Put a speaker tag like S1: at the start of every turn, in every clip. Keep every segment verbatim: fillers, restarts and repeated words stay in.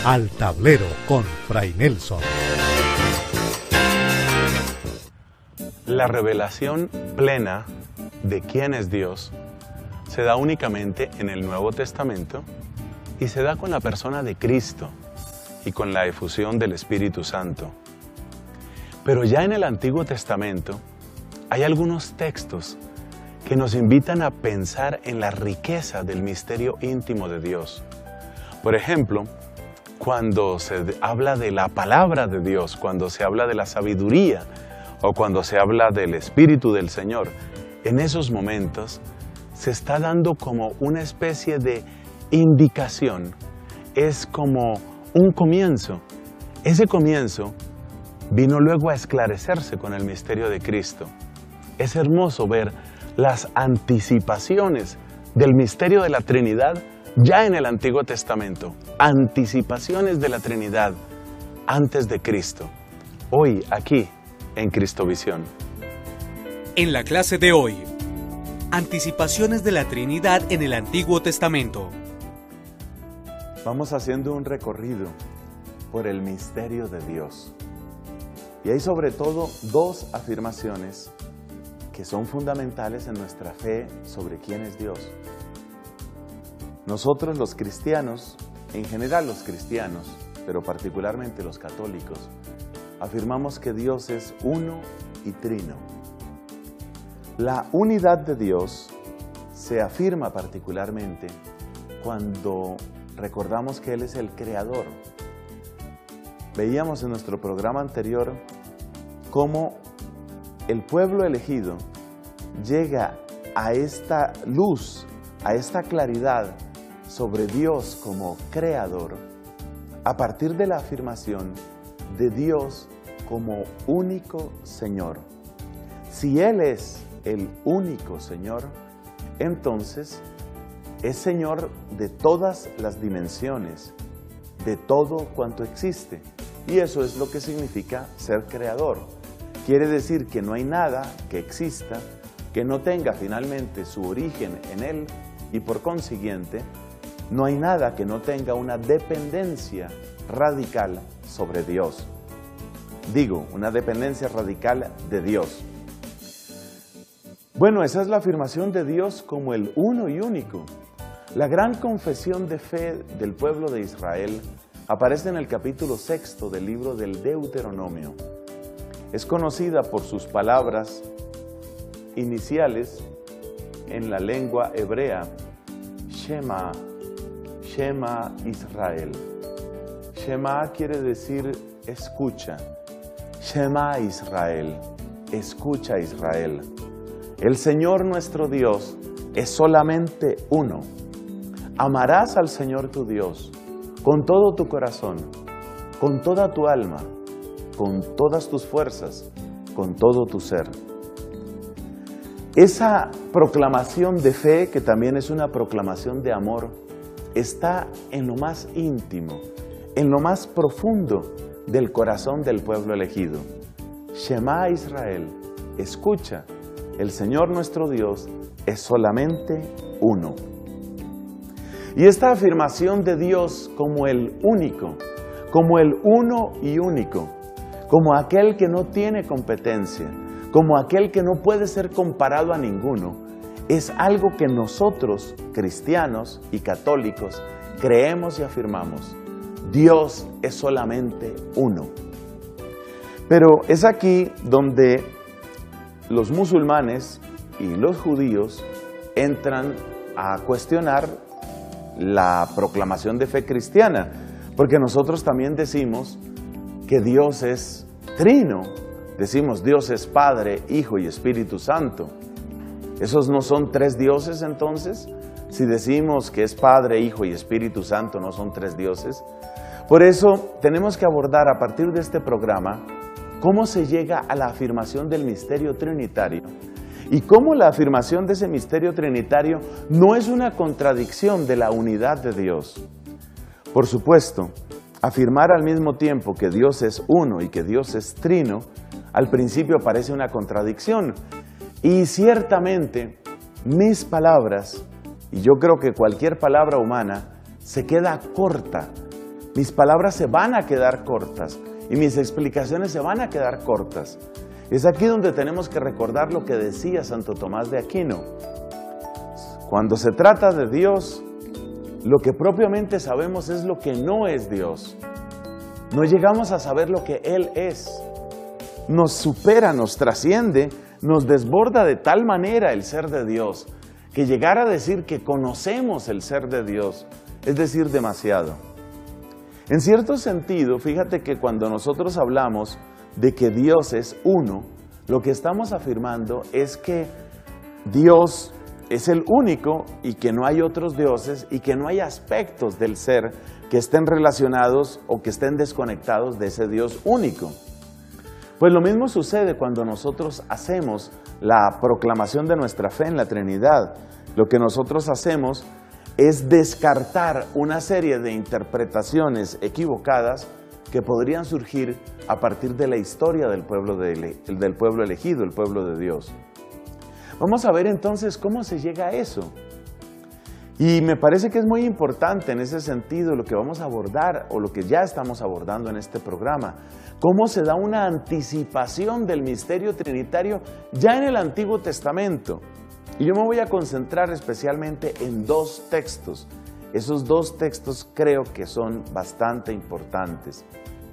S1: Al Tablero con Fray Nelson.
S2: La revelación plena de quién es Dios se da únicamente en el Nuevo Testamento y se da con la persona de Cristo y con la efusión del Espíritu Santo. Pero ya en el Antiguo Testamento hay algunos textos que nos invitan a pensar en la riqueza del misterio íntimo de Dios. Por ejemplo, cuando se habla de la palabra de Dios, cuando se habla de la sabiduría o cuando se habla del Espíritu del Señor, en esos momentos se está dando como una especie de indicación, es como un comienzo. Ese comienzo vino luego a esclarecerse con el misterio de Cristo. Es hermoso ver las anticipaciones del misterio de la Trinidad ya en el Antiguo Testamento, anticipaciones de la Trinidad antes de Cristo, hoy aquí en Cristovisión.
S3: En la clase de hoy, anticipaciones de la Trinidad en el Antiguo Testamento.
S4: Vamos haciendo un recorrido por el misterio de Dios. Y hay sobre todo dos afirmaciones que son fundamentales en nuestra fe sobre quién es Dios. Nosotros los cristianos, en general los cristianos, pero particularmente los católicos, afirmamos que Dios es uno y trino. La unidad de Dios se afirma particularmente cuando recordamos que Él es el creador. Veíamos en nuestro programa anterior cómo el pueblo elegido llega a esta luz, a esta claridad sobre Dios como creador a partir de la afirmación de Dios como único Señor. Si Él es el único Señor, entonces es Señor de todas las dimensiones, de todo cuanto existe. Y eso es lo que significa ser creador. Quiere decir que no hay nada que exista que no tenga finalmente su origen en Él y por consiguiente no hay nada que no tenga una dependencia radical sobre Dios. Digo, una dependencia radical de Dios. Bueno, esa es la afirmación de Dios como el uno y único. La gran confesión de fe del pueblo de Israel aparece en el capítulo sexto del libro del Deuteronomio. Es conocida por sus palabras iniciales en la lengua hebrea, Shema, Shema Israel. Shema quiere decir escucha. Shema Israel, escucha Israel. El Señor nuestro Dios es solamente uno. Amarás al Señor tu Dios con todo tu corazón, con toda tu alma, con todas tus fuerzas, con todo tu ser. Esa proclamación de fe, que también es una proclamación de amor, está en lo más íntimo, en lo más profundo del corazón del pueblo elegido. Shema Israel, escucha, el Señor nuestro Dios es solamente uno. Y esta afirmación de Dios como el único, como el uno y único, como aquel que no tiene competencia, como aquel que no puede ser comparado a ninguno, es algo que nosotros, cristianos y católicos, creemos y afirmamos. Dios es solamente uno. Pero es aquí donde los musulmanes y los judíos entran a cuestionar la proclamación de fe cristiana, porque nosotros también decimos que Dios es trino, decimos Dios es Padre, Hijo y Espíritu Santo. ¿Esos no son tres dioses entonces? Si decimos que es Padre, Hijo y Espíritu Santo, ¿no son tres dioses? Por eso tenemos que abordar a partir de este programa cómo se llega a la afirmación del misterio trinitario y cómo la afirmación de ese misterio trinitario no es una contradicción de la unidad de Dios. Por supuesto, afirmar al mismo tiempo que Dios es uno y que Dios es trino, al principio parece una contradicción. Y ciertamente, mis palabras, y yo creo que cualquier palabra humana, se queda corta mis palabras se van a quedar cortas y mis explicaciones se van a quedar cortas. Es aquí donde tenemos que recordar lo que decía Santo Tomás de Aquino. Cuando se trata de Dios, lo que propiamente sabemos es lo que no es Dios. No llegamos a saber lo que Él es. Nos supera, nos trasciende, nos desborda de tal manera el ser de Dios, que llegar a decir que conocemos el ser de Dios es decir demasiado. En cierto sentido, fíjate que cuando nosotros hablamos de que Dios es uno, lo que estamos afirmando es que Dios es el único y que no hay otros dioses y que no hay aspectos del ser que estén relacionados o que estén desconectados de ese Dios único. Pues lo mismo sucede cuando nosotros hacemos la proclamación de nuestra fe en la Trinidad. Lo que nosotros hacemos es descartar una serie de interpretaciones equivocadas que podrían surgir a partir de la historia del pueblo, de, del pueblo elegido, el pueblo de Dios. Vamos a ver entonces cómo se llega a eso. Y me parece que es muy importante en ese sentido lo que vamos a abordar o lo que ya estamos abordando en este programa. Cómo se da una anticipación del misterio trinitario ya en el Antiguo Testamento. Y yo me voy a concentrar especialmente en dos textos. Esos dos textos creo que son bastante importantes.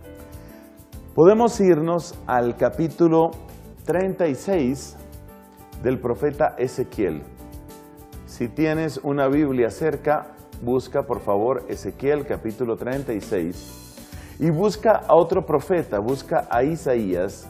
S4: Podemos irnos al capítulo treinta y seis del profeta Ezequiel. Si tienes una Biblia cerca, busca por favor Ezequiel capítulo treinta y seis y busca a otro profeta, busca a Isaías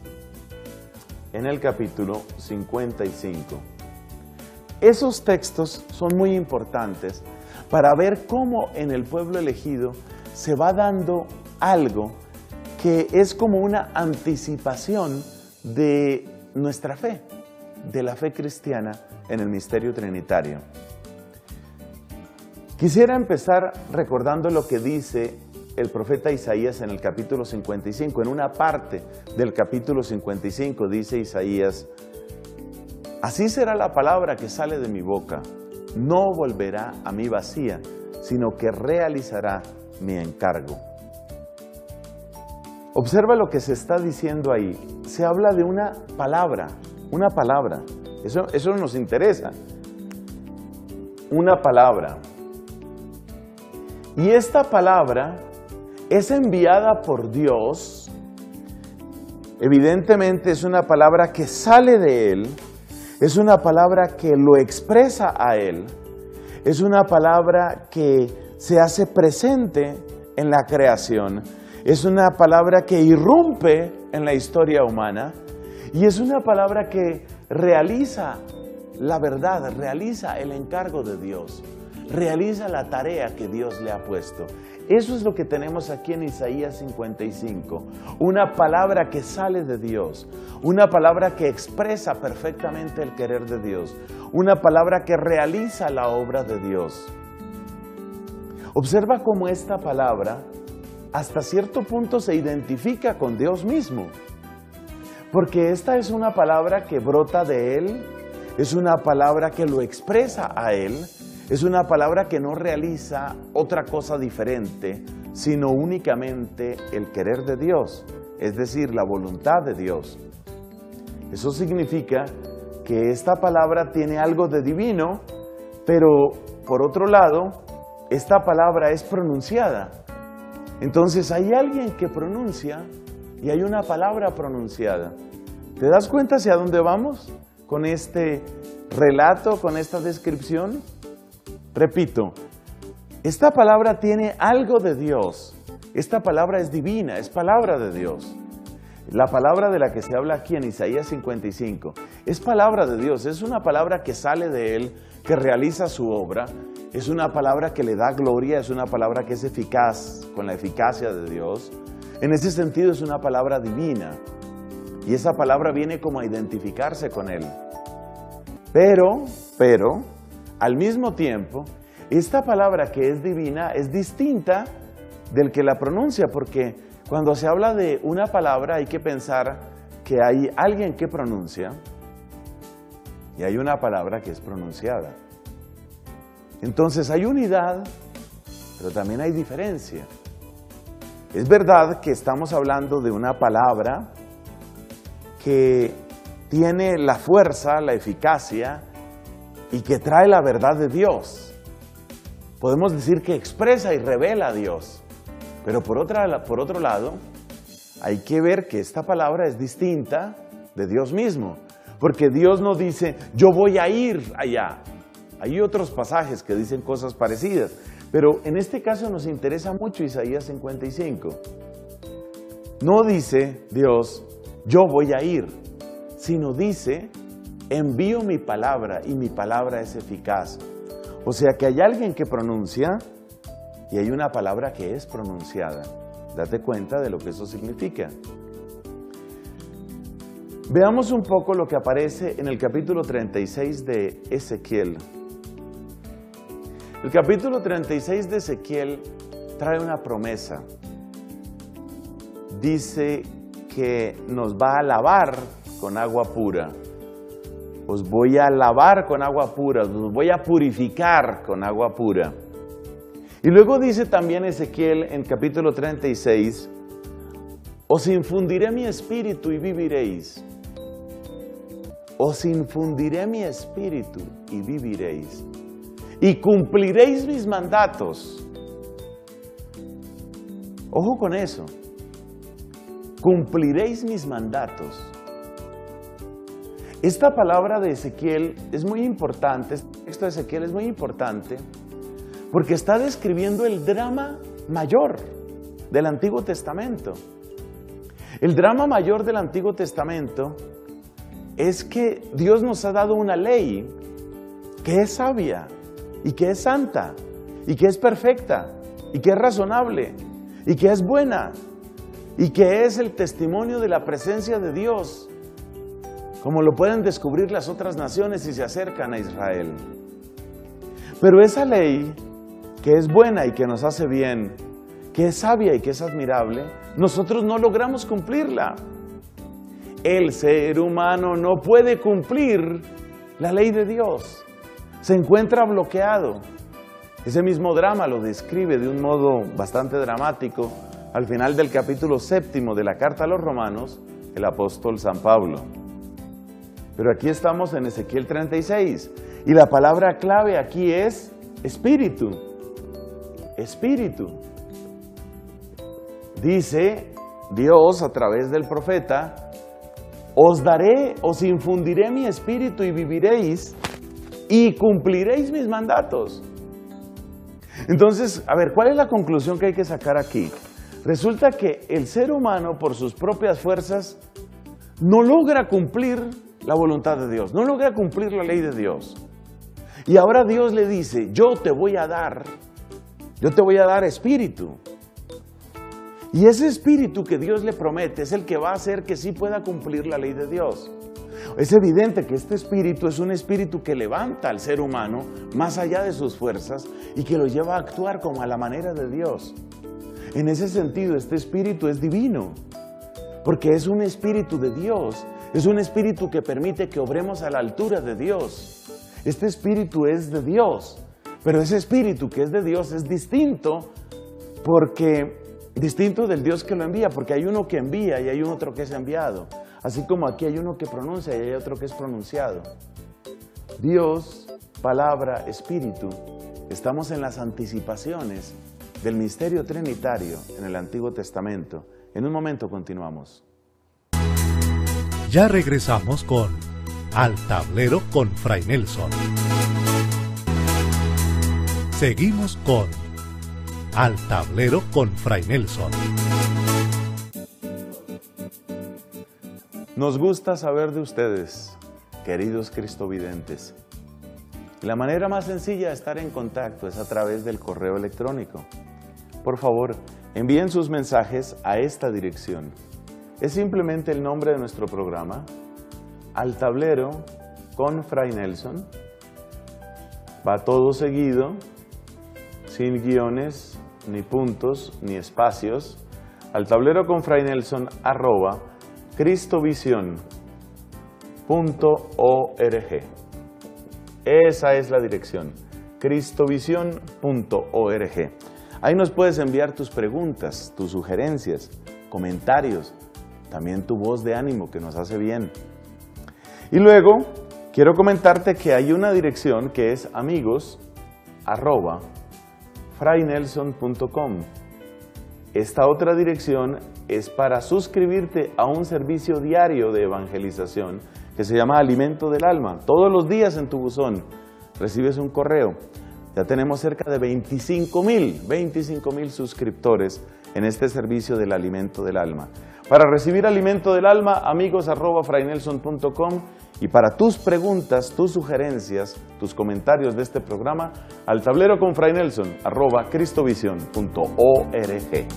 S4: en el capítulo cincuenta y cinco. Esos textos son muy importantes para ver cómo en el pueblo elegido se va dando algo que es como una anticipación de nuestra fe, de la fe cristiana en el misterio trinitario. Quisiera empezar recordando lo que dice el profeta Isaías en el capítulo cincuenta y cinco. En una parte del capítulo cincuenta y cinco dice Isaías: así será la palabra que sale de mi boca, no volverá a mí vacía, sino que realizará mi encargo. Observa lo que se está diciendo ahí. Se habla de una palabra, una palabra. Eso, eso nos interesa. Una palabra. Y esta palabra es enviada por Dios. Evidentemente es una palabra que sale de Él. Es una palabra que lo expresa a Él. Es una palabra que se hace presente en la creación. Es una palabra que irrumpe en la historia humana. Y es una palabra que realiza la verdad, realiza el encargo de Dios. Realiza la tarea que Dios le ha puesto. Eso es lo que tenemos aquí en Isaías cincuenta y cinco. Una palabra que sale de Dios. Una palabra que expresa perfectamente el querer de Dios. Una palabra que realiza la obra de Dios. Observa cómo esta palabra hasta cierto punto se identifica con Dios mismo. Porque esta es una palabra que brota de Él. Es una palabra que lo expresa a Él. Es una palabra que no realiza otra cosa diferente, sino únicamente el querer de Dios, es decir, la voluntad de Dios. Eso significa que esta palabra tiene algo de divino, pero por otro lado, esta palabra es pronunciada. Entonces hay alguien que pronuncia y hay una palabra pronunciada. ¿Te das cuenta hacia dónde vamos con este relato, con esta descripción? Repito, esta palabra tiene algo de Dios. Esta palabra es divina, es palabra de Dios. La palabra de la que se habla aquí en Isaías cincuenta y cinco es palabra de Dios, es una palabra que sale de Él, que realiza su obra, es una palabra que le da gloria, es una palabra que es eficaz, con la eficacia de Dios. En ese sentido es una palabra divina y esa palabra viene como a identificarse con Él. Pero, pero, al mismo tiempo, esta palabra que es divina es distinta del que la pronuncia, porque cuando se habla de una palabra hay que pensar que hay alguien que pronuncia y hay una palabra que es pronunciada. Entonces hay unidad, pero también hay diferencia. Es verdad que estamos hablando de una palabra que tiene la fuerza, la eficacia y que trae la verdad de Dios. Podemos decir que expresa y revela a Dios. Pero por, otra, por otro lado, hay que ver que esta palabra es distinta de Dios mismo. Porque Dios no dice, yo voy a ir allá. Hay otros pasajes que dicen cosas parecidas. Pero en este caso nos interesa mucho Isaías cincuenta y cinco. No dice Dios, yo voy a ir, sino dice, envío mi palabra y mi palabra es eficaz. O sea que hay alguien que pronuncia y hay una palabra que es pronunciada. Date cuenta de lo que eso significa. Veamos un poco lo que aparece en el capítulo treinta y seis de Ezequiel. El capítulo treinta y seis de Ezequiel trae una promesa. Dice que nos va a lavar con agua pura. Os voy a lavar con agua pura, os voy a purificar con agua pura. Y luego dice también Ezequiel en capítulo treinta y seis, os infundiré mi espíritu y viviréis. Os infundiré mi espíritu y viviréis. Y cumpliréis mis mandatos. Ojo con eso. Cumpliréis mis mandatos. Esta palabra de Ezequiel es muy importante, este texto de Ezequiel es muy importante, porque está describiendo el drama mayor del Antiguo Testamento. El drama mayor del Antiguo Testamento es que Dios nos ha dado una ley que es sabia, y que es santa, y que es perfecta, y que es razonable, y que es buena, y que es el testimonio de la presencia de Dios, como lo pueden descubrir las otras naciones si se acercan a Israel. Pero esa ley, que es buena y que nos hace bien, que es sabia y que es admirable, nosotros no logramos cumplirla. El ser humano no puede cumplir la ley de Dios. Se encuentra bloqueado. Ese mismo drama lo describe de un modo bastante dramático al final del capítulo séptimo de la carta a los Romanos, el apóstol San Pablo. Pero aquí estamos en Ezequiel treinta y seis y la palabra clave aquí es espíritu. Espíritu. Dice Dios a través del profeta, os daré, os infundiré mi espíritu y viviréis y cumpliréis mis mandatos. Entonces, a ver, ¿cuál es la conclusión que hay que sacar aquí? Resulta que el ser humano, por sus propias fuerzas, no logra cumplir la voluntad de Dios, no logra cumplir la ley de Dios. Y ahora Dios le dice, yo te voy a dar, yo te voy a dar espíritu. Y ese espíritu que Dios le promete es el que va a hacer que sí pueda cumplir la ley de Dios. Es evidente que este espíritu es un espíritu que levanta al ser humano más allá de sus fuerzas y que lo lleva a actuar como a la manera de Dios. En ese sentido, este espíritu es divino, porque es un espíritu de Dios, es un espíritu que permite que obremos a la altura de Dios. Este espíritu es de Dios, pero ese espíritu que es de Dios es distinto, porque, distinto del Dios que lo envía, porque hay uno que envía y hay otro que es enviado. Así como aquí hay uno que pronuncia y hay otro que es pronunciado. Dios, palabra, espíritu, estamos en las anticipaciones del misterio trinitario en el Antiguo Testamento. En un momento continuamos.
S1: Ya regresamos con Al Tablero con Fray Nelson. Seguimos con Al Tablero con Fray Nelson.
S4: Nos gusta saber de ustedes, queridos cristovidentes. La manera más sencilla de estar en contacto es a través del correo electrónico. Por favor, envíen sus mensajes a esta dirección. Es simplemente el nombre de nuestro programa, Al Tablero con Fray Nelson. Va todo seguido, sin guiones, ni puntos, ni espacios. Al Tablero con Fray Nelson, arroba, cristovision punto org. Esa es la dirección, cristovision punto org. Ahí nos puedes enviar tus preguntas, tus sugerencias, comentarios, también tu voz de ánimo que nos hace bien. Y luego, quiero comentarte que hay una dirección que es amigos arroba fraynelson punto com. Esta otra dirección es para suscribirte a un servicio diario de evangelización que se llama Alimento del Alma. Todos los días en tu buzón recibes un correo. Ya tenemos cerca de veinticinco mil, veinticinco mil suscriptores en este servicio del Alimento del Alma. Para recibir Alimento del Alma, amigos arroba fraynelson punto com, y para tus preguntas, tus sugerencias, tus comentarios de este programa, al tablero con Fray Nelson arroba cristovision punto org.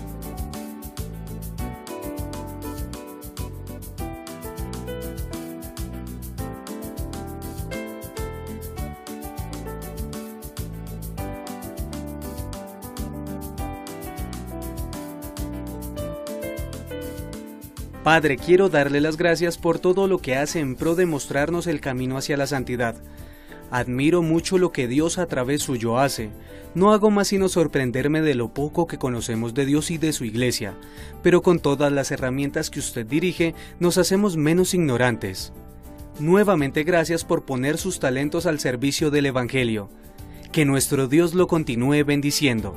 S3: Padre, quiero darle las gracias por todo lo que hace en pro de mostrarnos el camino hacia la santidad. Admiro mucho lo que Dios a través suyo hace. No hago más sino sorprenderme de lo poco que conocemos de Dios y de su iglesia, pero con todas las herramientas que usted dirige, nos hacemos menos ignorantes. Nuevamente gracias por poner sus talentos al servicio del Evangelio. Que nuestro Dios lo continúe bendiciendo.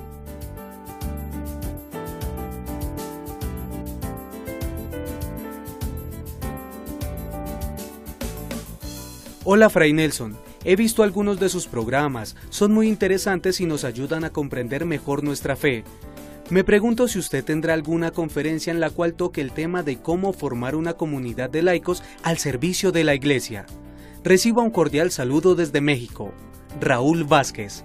S3: Hola Fray Nelson, he visto algunos de sus programas, son muy interesantes y nos ayudan a comprender mejor nuestra fe. Me pregunto si usted tendrá alguna conferencia en la cual toque el tema de cómo formar una comunidad de laicos al servicio de la Iglesia. Reciba un cordial saludo desde México, Raúl Vázquez.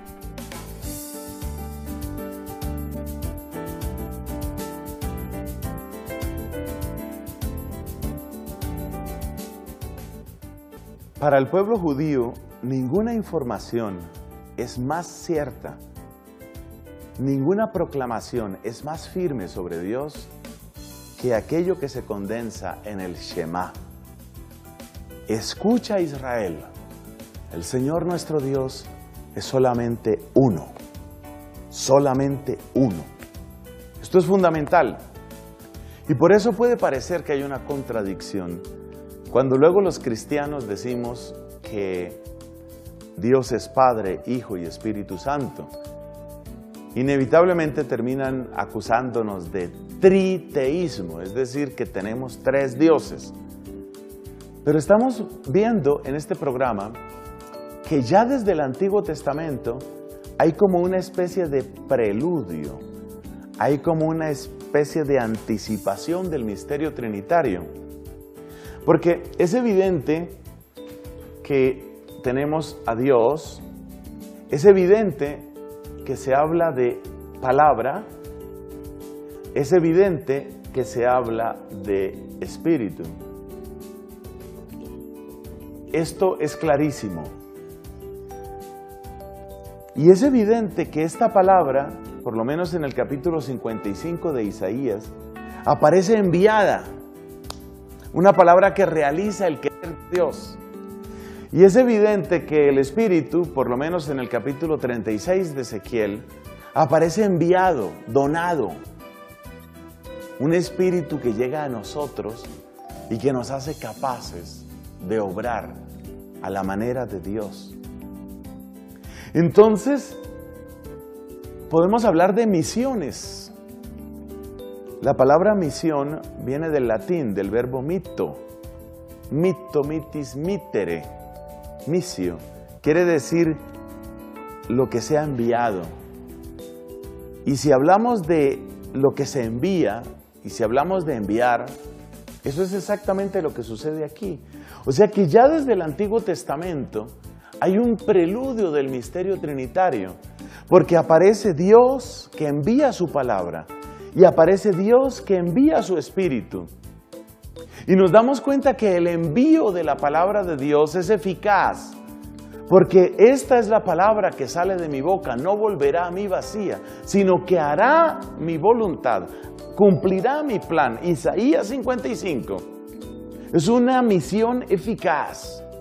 S4: Para el pueblo judío, ninguna información es más cierta, ninguna proclamación es más firme sobre Dios que aquello que se condensa en el Shema. Escucha, Israel, el Señor nuestro Dios es solamente uno, solamente uno. Esto es fundamental y por eso puede parecer que hay una contradicción cuando luego los cristianos decimos que Dios es Padre, Hijo y Espíritu Santo. Inevitablemente terminan acusándonos de triteísmo, es decir, que tenemos tres dioses. Pero estamos viendo en este programa que ya desde el Antiguo Testamento hay como una especie de preludio, hay como una especie de anticipación del misterio trinitario. Porque es evidente que tenemos a Dios, es evidente que se habla de palabra, es evidente que se habla de espíritu. Esto es clarísimo. Y es evidente que esta palabra, por lo menos en el capítulo cincuenta y cinco de Isaías, aparece enviada. Una palabra que realiza el querer de Dios. Y es evidente que el Espíritu, por lo menos en el capítulo treinta y seis de Ezequiel, aparece enviado, donado. Un Espíritu que llega a nosotros y que nos hace capaces de obrar a la manera de Dios. Entonces, podemos hablar de misiones. La palabra misión viene del latín, del verbo mitto. Mitto, mitis, mittere. Missio. Quiere decir lo que se ha enviado. Y si hablamos de lo que se envía, y si hablamos de enviar, eso es exactamente lo que sucede aquí. O sea que ya desde el Antiguo Testamento hay un preludio del misterio trinitario, porque aparece Dios que envía su palabra. Y aparece Dios que envía su Espíritu. Y nos damos cuenta que el envío de la palabra de Dios es eficaz. Porque esta es la palabra que sale de mi boca, no volverá a mí vacía, sino que hará mi voluntad, cumplirá mi plan. Isaías cincuenta y cinco. Es una misión eficaz.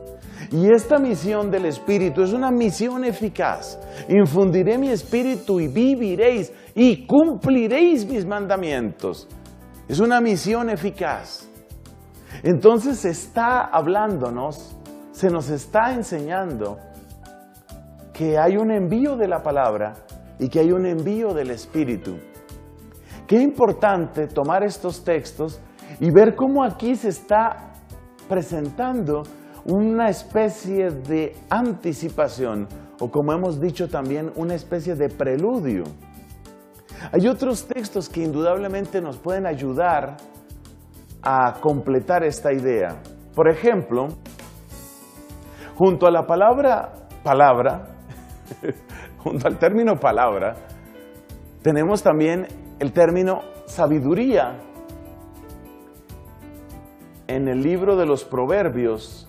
S4: Y esta misión del Espíritu es una misión eficaz. Infundiré mi Espíritu y viviréis y cumpliréis mis mandamientos. Es una misión eficaz. Entonces se está hablándonos, se nos está enseñando que hay un envío de la palabra y que hay un envío del Espíritu. Qué importante tomar estos textos y ver cómo aquí se está presentando una especie de anticipación, o como hemos dicho también, una especie de preludio. Hay otros textos que indudablemente nos pueden ayudar a completar esta idea. Por ejemplo, junto a la palabra palabra, junto al término palabra, tenemos también el término sabiduría. En el libro de los Proverbios,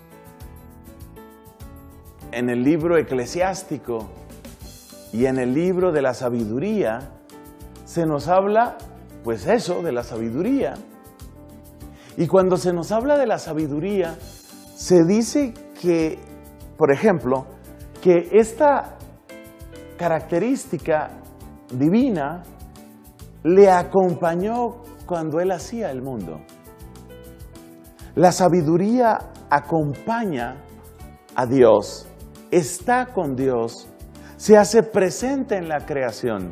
S4: en el libro eclesiástico y en el libro de la sabiduría, se nos habla, pues eso, de la sabiduría. Y cuando se nos habla de la sabiduría, se dice que, por ejemplo, que esta característica divina le acompañó cuando Él hacía el mundo. La sabiduría acompaña a Dios, está con Dios, se hace presente en la creación.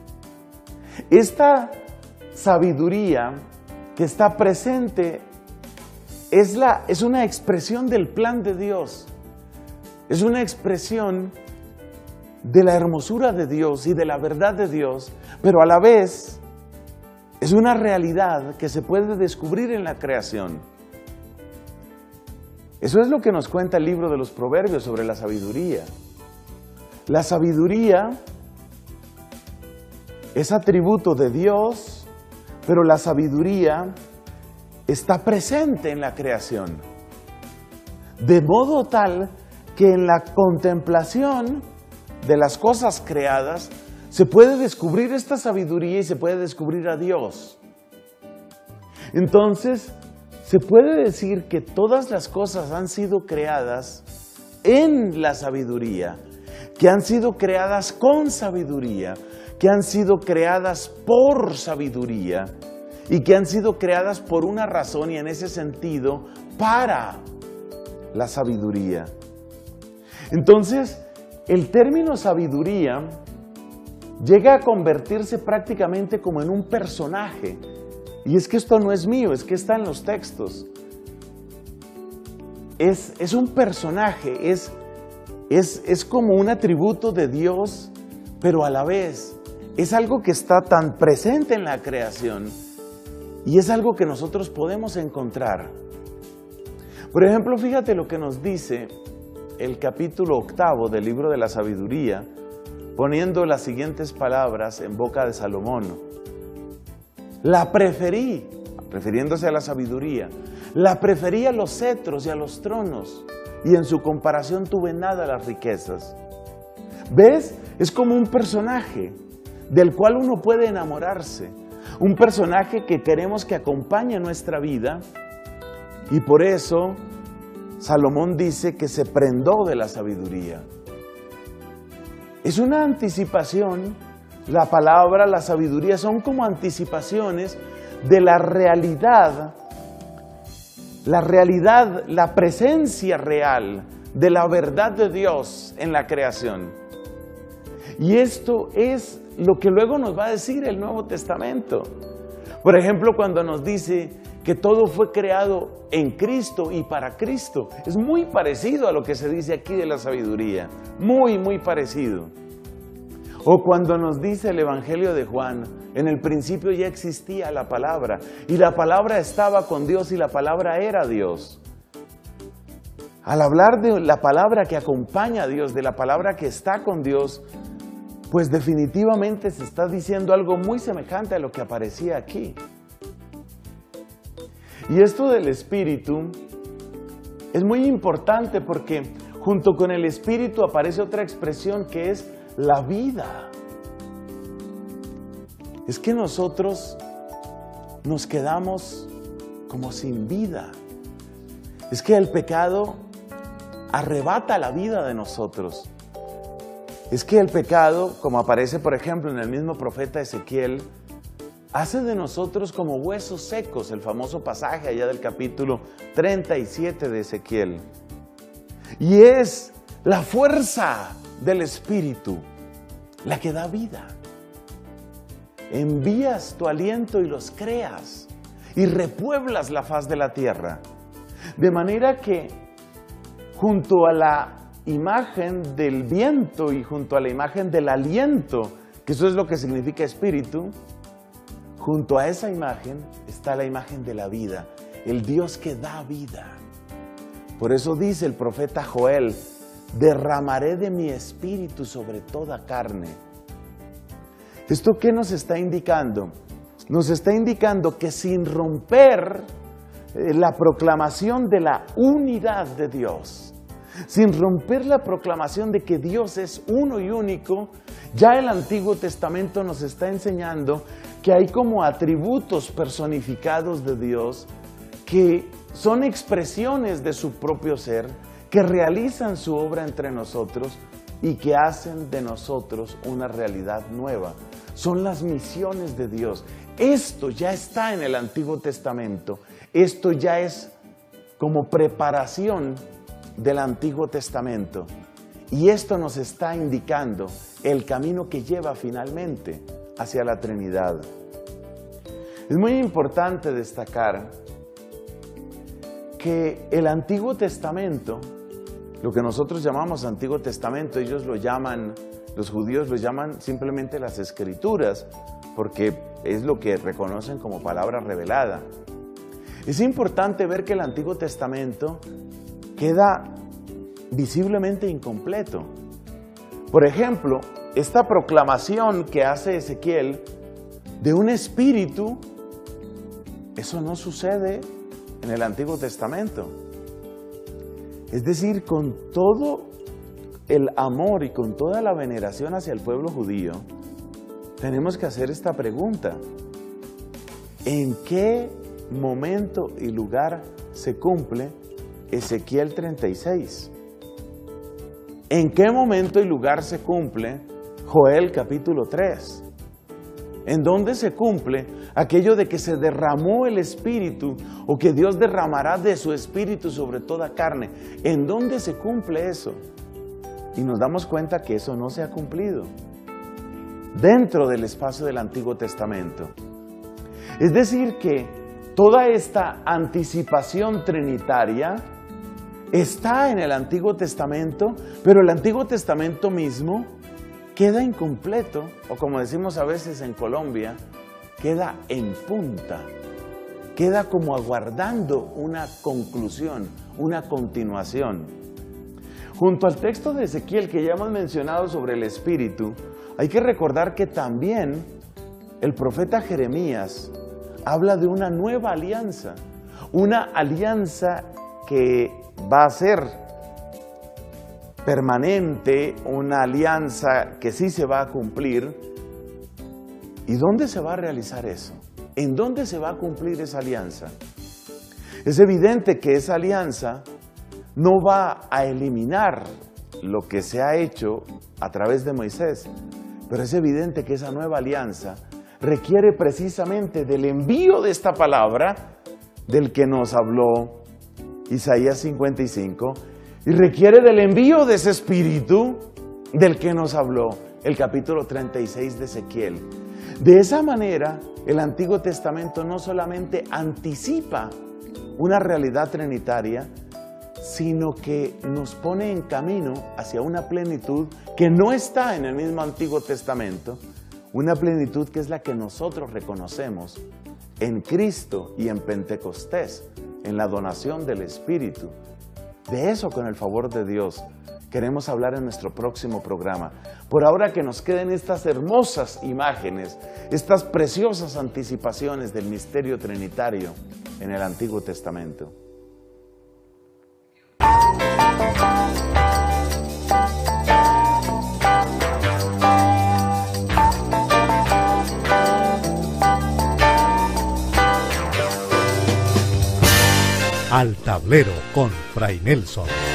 S4: Esta sabiduría que está presente es, la, es una expresión del plan de Dios, es una expresión de la hermosura de Dios y de la verdad de Dios, pero a la vez es una realidad que se puede descubrir en la creación. Eso es lo que nos cuenta el libro de los Proverbios sobre la sabiduría. La sabiduría es atributo de Dios, pero la sabiduría está presente en la creación. De modo tal que en la contemplación de las cosas creadas se puede descubrir esta sabiduría y se puede descubrir a Dios. Entonces, se puede decir que todas las cosas han sido creadas en la sabiduría, que han sido creadas con sabiduría, que han sido creadas por sabiduría y que han sido creadas por una razón y en ese sentido para la sabiduría. Entonces, el término sabiduría llega a convertirse prácticamente como en un personaje. Y es que esto no es mío, es que está en los textos. Es, es un personaje, es, es, es como un atributo de Dios, pero a la vez es algo que está tan presente en la creación y es algo que nosotros podemos encontrar. Por ejemplo, fíjate lo que nos dice el capítulo octavo del libro de la sabiduría, poniendo las siguientes palabras en boca de Salomón. La preferí, refiriéndose a la sabiduría, la preferí a los cetros y a los tronos, y en su comparación tuve nada a las riquezas. ¿Ves? Es como un personaje del cual uno puede enamorarse, un personaje que queremos que acompañe nuestra vida, y por eso Salomón dice que se prendó de la sabiduría. Es una anticipación. La palabra, la sabiduría son como anticipaciones de la realidad, la realidad, la presencia real de la verdad de Dios en la creación. Y esto es lo que luego nos va a decir el Nuevo Testamento. Por ejemplo, cuando nos dice que todo fue creado en Cristo y para Cristo. Es muy parecido a lo que se dice aquí de la sabiduría, muy, muy parecido. O cuando nos dice el Evangelio de Juan, en el principio ya existía la palabra, y la palabra estaba con Dios y la palabra era Dios. Al hablar de la palabra que acompaña a Dios, de la palabra que está con Dios, pues definitivamente se está diciendo algo muy semejante a lo que aparecía aquí. Y esto del Espíritu es muy importante porque junto con el Espíritu aparece otra expresión que es la vida. Es que nosotros nos quedamos como sin vida. Es que el pecado arrebata la vida de nosotros. Es que el pecado, como aparece por ejemplo en el mismo profeta Ezequiel, hace de nosotros como huesos secos, el famoso pasaje allá del capítulo treinta y siete de Ezequiel. Y es la fuerza del Espíritu la que da vida. Envías tu aliento y los creas y repueblas la faz de la tierra. De manera que junto a la imagen del viento y junto a la imagen del aliento, que eso es lo que significa espíritu, junto a esa imagen está la imagen de la vida, el Dios que da vida. Por eso dice el profeta Joel, derramaré de mi espíritu sobre toda carne. ¿Esto qué nos está indicando? Nos está indicando que sin romper eh, la proclamación de la unidad de Dios, sin romper la proclamación de que Dios es uno y único, ya el Antiguo Testamento nos está enseñando que hay como atributos personificados de Dios que son expresiones de su propio ser, que realizan su obra entre nosotros y que hacen de nosotros una realidad nueva. Son las misiones de Dios. Esto ya está en el Antiguo Testamento. Esto ya es como preparación del Antiguo Testamento. Y esto nos está indicando el camino que lleva finalmente hacia la Trinidad. Es muy importante destacar que el Antiguo Testamento, lo que nosotros llamamos Antiguo Testamento, ellos lo llaman, los judíos lo llaman simplemente las Escrituras, porque es lo que reconocen como palabra revelada. Es importante ver que el Antiguo Testamento queda visiblemente incompleto. Por ejemplo, esta proclamación que hace Ezequiel de un espíritu, eso no sucede en el Antiguo Testamento. Es decir, con todo el amor y con toda la veneración hacia el pueblo judío, tenemos que hacer esta pregunta: ¿en qué momento y lugar se cumple Ezequiel treinta y seis? ¿En qué momento y lugar se cumple Joel capítulo tres? ¿En dónde se cumple aquello de que se derramó el Espíritu o que Dios derramará de su Espíritu sobre toda carne? ¿En dónde se cumple eso? Y nos damos cuenta que eso no se ha cumplido dentro del espacio del Antiguo Testamento. Es decir que toda esta anticipación trinitaria está en el Antiguo Testamento, pero el Antiguo Testamento mismo queda incompleto, o como decimos a veces en Colombia, queda en punta, queda como aguardando una conclusión, una continuación. Junto al texto de Ezequiel que ya hemos mencionado sobre el Espíritu, hay que recordar que también el profeta Jeremías habla de una nueva alianza, una alianza que va a ser permanente, una alianza que sí se va a cumplir. ¿Y dónde se va a realizar eso? ¿En dónde se va a cumplir esa alianza? Es evidente que esa alianza no va a eliminar lo que se ha hecho a través de Moisés, pero es evidente que esa nueva alianza requiere precisamente del envío de esta palabra del que nos habló Isaías cincuenta y cinco, y requiere del envío de ese espíritu del que nos habló el capítulo treinta y seis de Ezequiel. De esa manera, el Antiguo Testamento no solamente anticipa una realidad trinitaria, sino que nos pone en camino hacia una plenitud que no está en el mismo Antiguo Testamento, una plenitud que es la que nosotros reconocemos en Cristo y en Pentecostés, en la donación del Espíritu. De eso, con el favor de Dios, queremos hablar en nuestro próximo programa. Por ahora que nos queden estas hermosas imágenes, estas preciosas anticipaciones del misterio trinitario en el Antiguo Testamento.
S1: Al tablero con Fray Nelson.